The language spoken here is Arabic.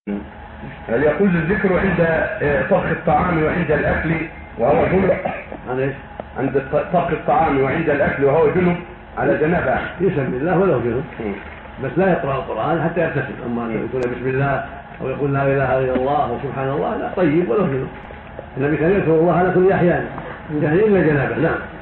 هل يقول الذكر عند طبخ الطعام وعند الأكل وهو جنب؟ عند طبخ الطعام وعند الأكل وهو جنب على جنابه يسمي الله ولو جنب، بس لا يقرأ القرآن حتى يغتسل. أما أن يقول بسم الله أو يقول لا إله إلا الله وسبحان الله لا، طيب ولو جنب. النبي كان يذكر الله على كل أحيان إلا جنابه. نعم.